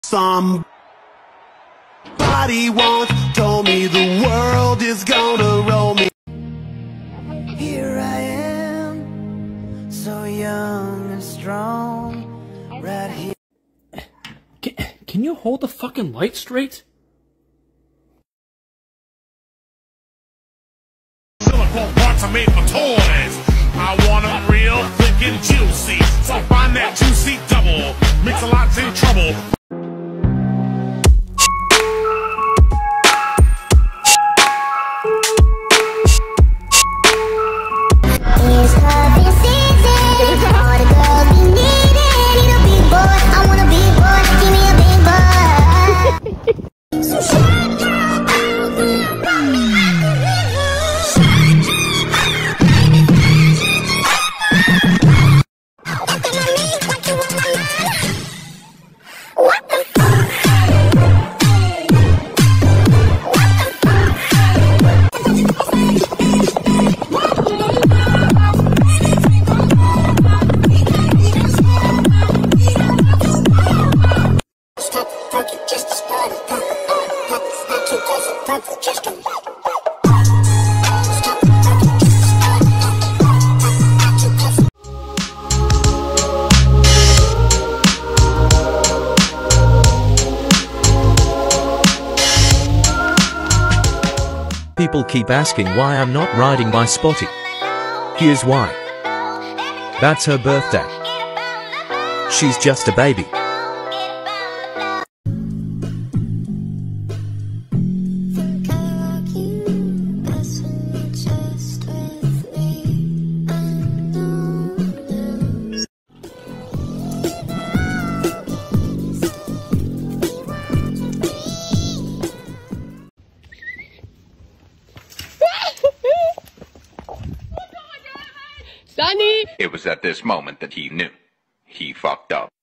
Somebody once told me the world is gonna roll me. Here I am, so young and strong, right here. Can you hold the fucking light straight? Silicone parts are made for toys. I want them real thick and juicy, so find that juicy double. Mix-a-lot's in trouble. People keep asking why I'm not riding my Spotty. Here's why. That's her birthday. She's just a baby. Sonny! It was at this moment that he knew. He fucked up.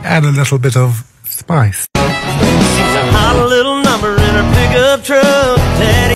add a little bit of spice. She's a hot little number in her pickup truck. Daddy.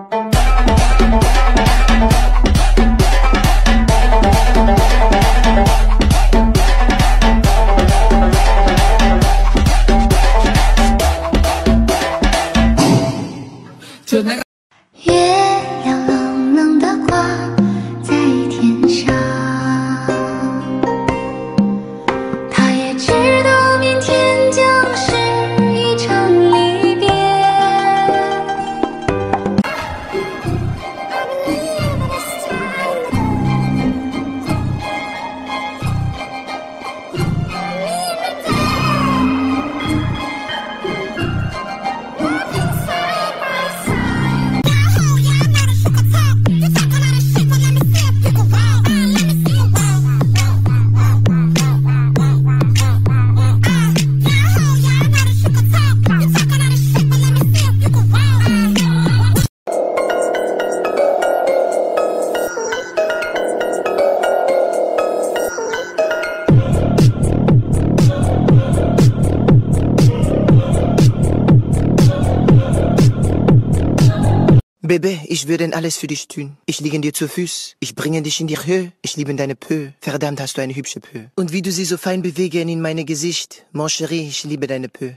Baby, ich würde alles für dich tun. Ich liege dir zu Fuß, ich bringe dich in die Höhe, ich liebe deine Pö. Verdammt, hast du eine hübsche Pö. Und wie du sie so fein bewegen in meine Gesicht. Mon chéri, ich liebe deine Pö.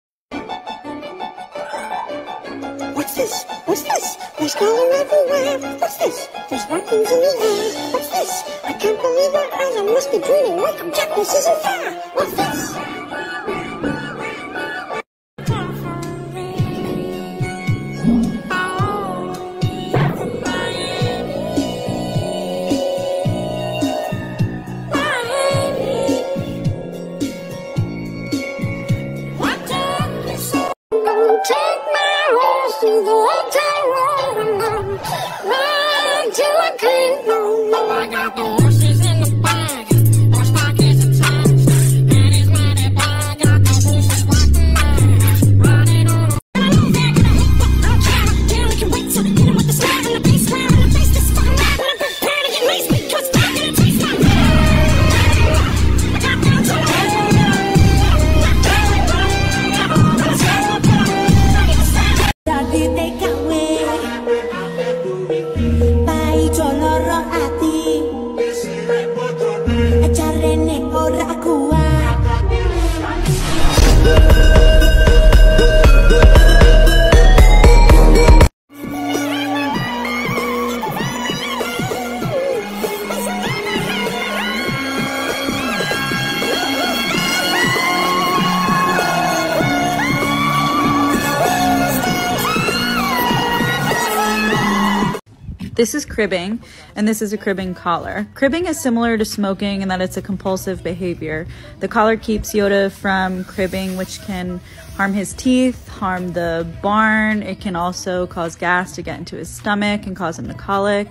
What's this? What's this? There's color everywhere. What's this? There's weapons in the air. What's this? I can't believe our eyes. I must be dreaming. Welcome, Jack, this isn't fair. What's this? This is cribbing, and this is a cribbing collar. Cribbing is similar to smoking in that it's a compulsive behavior. The collar keeps Yoda from cribbing, which can harm his teeth, harm the barn. It can also cause gas to get into his stomach and cause him to colic.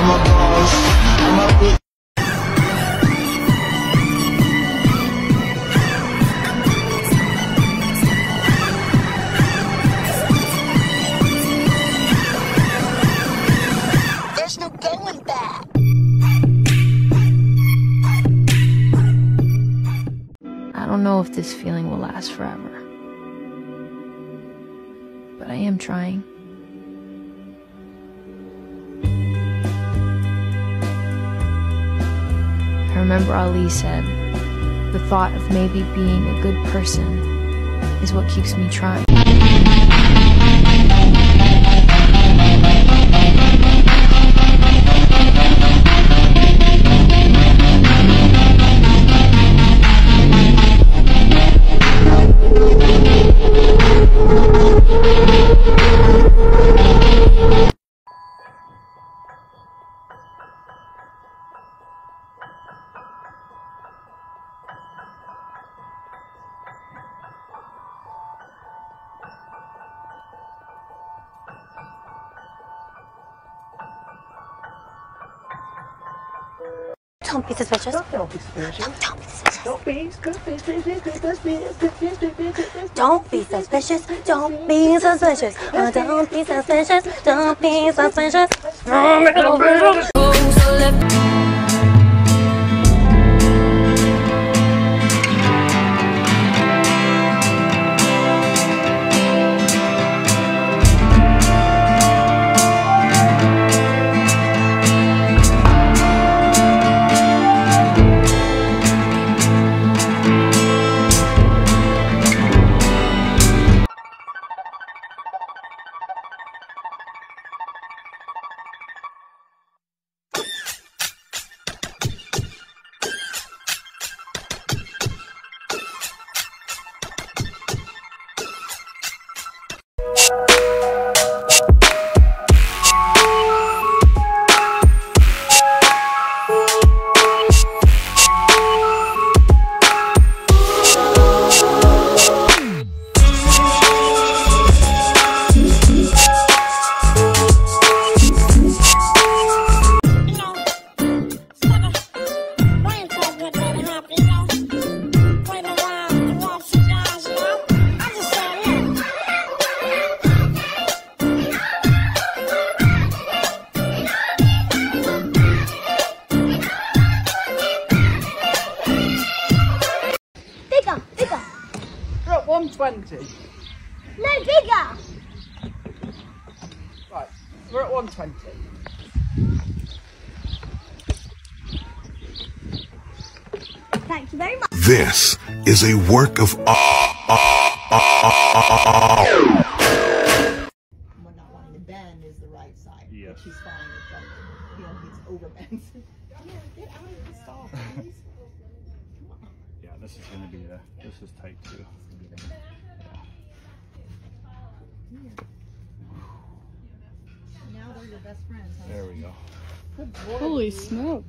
I'm a boss. I'm a There's no going back. I don't know if this feeling will last forever, but I am trying. I remember Ali said, the thought of maybe being a good person is what keeps me trying. Don't be suspicious. Don't be suspicious. Don't be suspicious. Don't be suspicious. Don't be suspicious. Don't be suspicious. Don't be suspicious. Bigger. We're at 120. No, bigger. Right, we're at 120. Thank you very much. This is a work of art. Not wanting to bend is the right side. Yes. But she's fine with jumping. He's overbent. Come here, get out of the stall, please. Yeah, this is going to be this is tight too. Now they're your best friends, huh? There we go. Good boy. Holy smoke.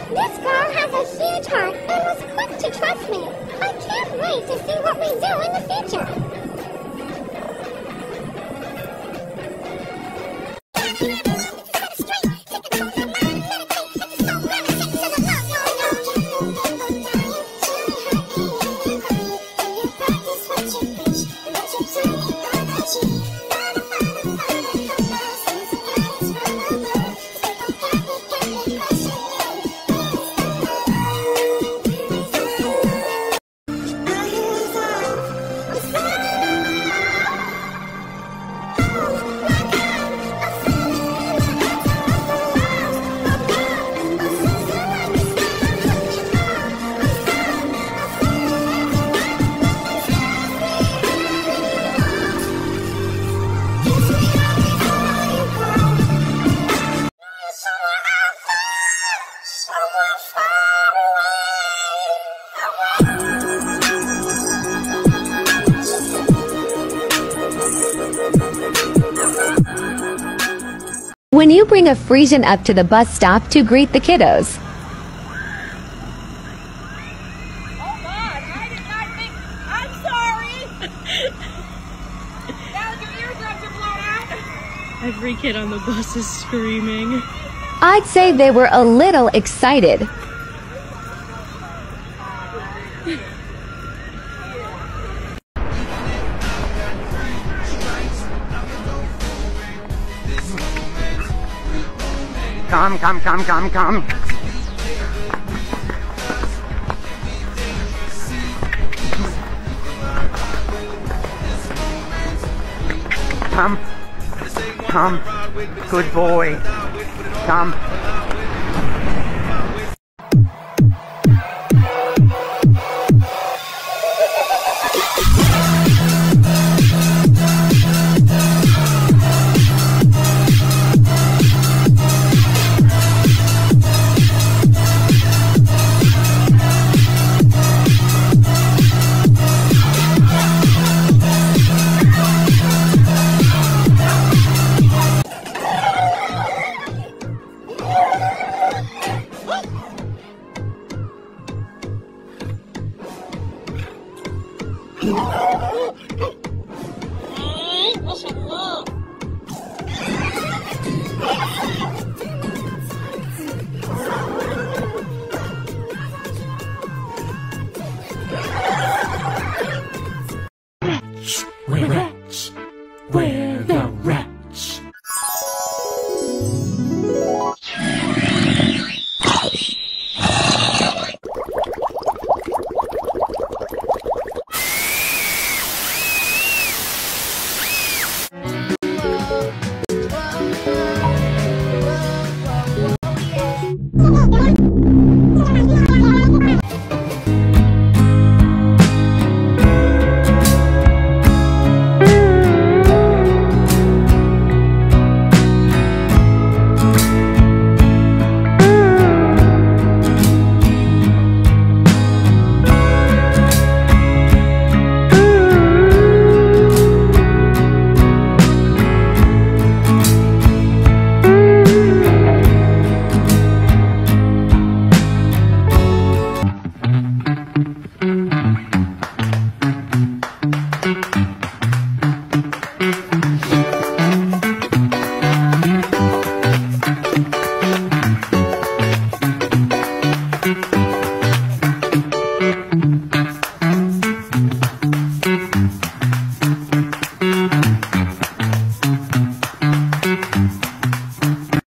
This girl has a huge heart and was quick to trust me. I can't wait to see what we do in the future. When you bring a Frisian up to the bus stop to greet the kiddos. Every kid on the bus is screaming. I'd say they were a little excited. Come. Come. Good boy. Come.